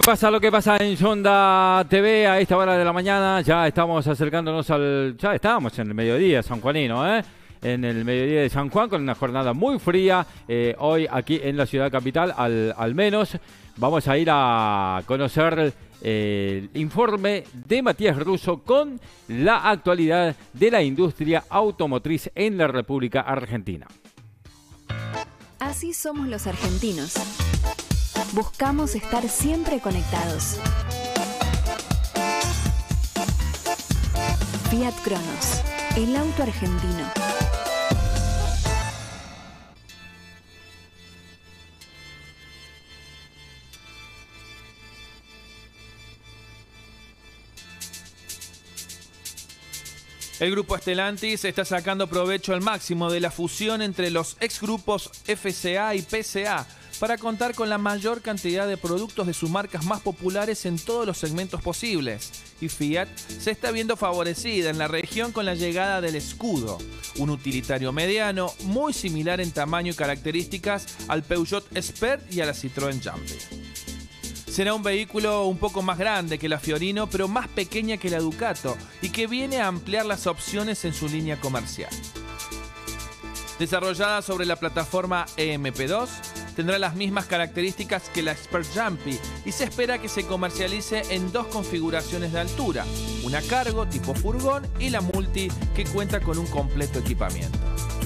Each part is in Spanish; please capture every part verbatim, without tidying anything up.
Pasa lo que pasa en Yonda T V a esta hora de la mañana. Ya estamos acercándonos al... Ya estábamos en el mediodía sanjuanino, ¿eh? En el mediodía de San Juan, con una jornada muy fría. Eh, hoy aquí en la ciudad capital, al, al menos. Vamos a ir a conocer eh, el informe de Matías Russo con la actualidad de la industria automotriz en la República Argentina. Así somos los argentinos. Buscamos estar siempre conectados. Fiat Cronos, el auto argentino. El grupo Stellantis está sacando provecho al máximo de la fusión entre los exgrupos F C A y P C A para contar con la mayor cantidad de productos de sus marcas más populares en todos los segmentos posibles. Y Fiat se está viendo favorecida en la región con la llegada del Scudo, un utilitario mediano muy similar en tamaño y características al Peugeot Expert y a la Citroën Jumpy. Será un vehículo un poco más grande que la Fiorino, pero más pequeña que la Ducato y que viene a ampliar las opciones en su línea comercial. Desarrollada sobre la plataforma E M P dos, tendrá las mismas características que la Expert Jumpy y se espera que se comercialice en dos configuraciones de altura, una cargo tipo furgón y la multi que cuenta con un completo equipamiento.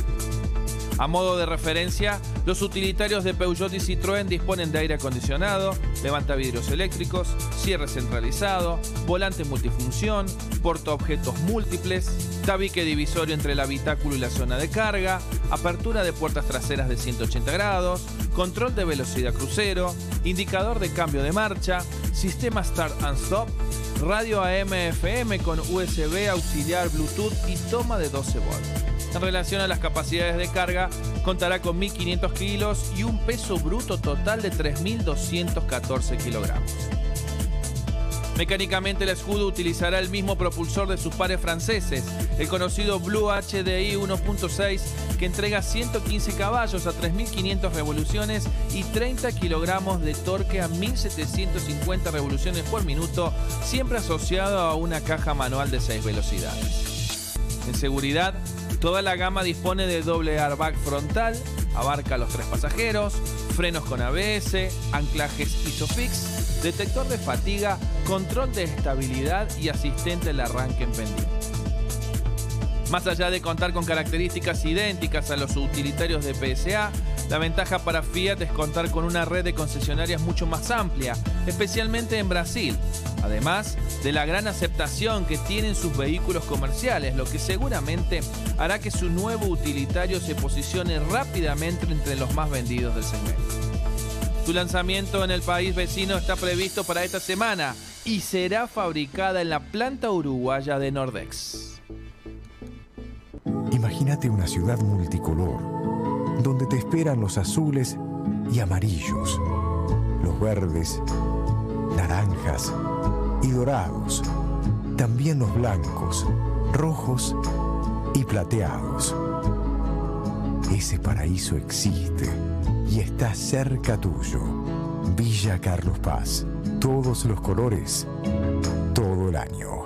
A modo de referencia, los utilitarios de Peugeot y Citroën disponen de aire acondicionado, levantavidrios eléctricos, cierre centralizado, volante multifunción, portaobjetos múltiples, tabique divisorio entre el habitáculo y la zona de carga, apertura de puertas traseras de ciento ochenta grados, control de velocidad crucero, indicador de cambio de marcha, sistema Start and Stop, radio A M F M con U S B auxiliar Bluetooth y toma de doce volts. En relación a las capacidades de carga, contará con mil quinientos kilos y un peso bruto total de tres mil doscientos catorce kilogramos. Mecánicamente, el Scudo utilizará el mismo propulsor de sus pares franceses, el conocido Blue H D I uno punto seis, que entrega ciento quince caballos a tres mil quinientas revoluciones y treinta kilogramos de torque a mil setecientas cincuenta revoluciones por minuto, siempre asociado a una caja manual de seis velocidades. En seguridad, toda la gama dispone de doble airbag frontal, abarca a los tres pasajeros, frenos con A B S, anclajes ISOFIX, detector de fatiga, control de estabilidad y asistente al arranque en pendiente. Más allá de contar con características idénticas a los utilitarios de P S A, la ventaja para Fiat es contar con una red de concesionarias mucho más amplia, especialmente en Brasil, además de la gran aceptación que tienen sus vehículos comerciales, lo que seguramente hará que su nuevo utilitario se posicione rápidamente entre los más vendidos del segmento. Su lanzamiento en el país vecino está previsto para esta semana y será fabricada en la planta uruguaya de Nordex. Imagínate una ciudad multicolor, donde te esperan los azules y amarillos, los verdes, naranjas y dorados, también los blancos, rojos y plateados. Ese paraíso existe y está cerca tuyo. Villa Carlos Paz, todos los colores, todo el año.